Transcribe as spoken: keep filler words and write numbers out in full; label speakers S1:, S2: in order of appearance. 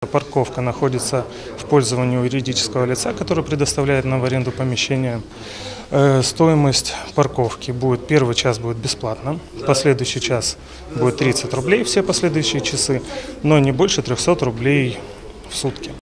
S1: Парковка находится в пользовании у юридического лица, который предоставляет нам в аренду помещение. Стоимость парковки будет, первый час будет бесплатно, последующий час будет тридцать рублей, все последующие часы, но не больше трёхсот рублей в сутки.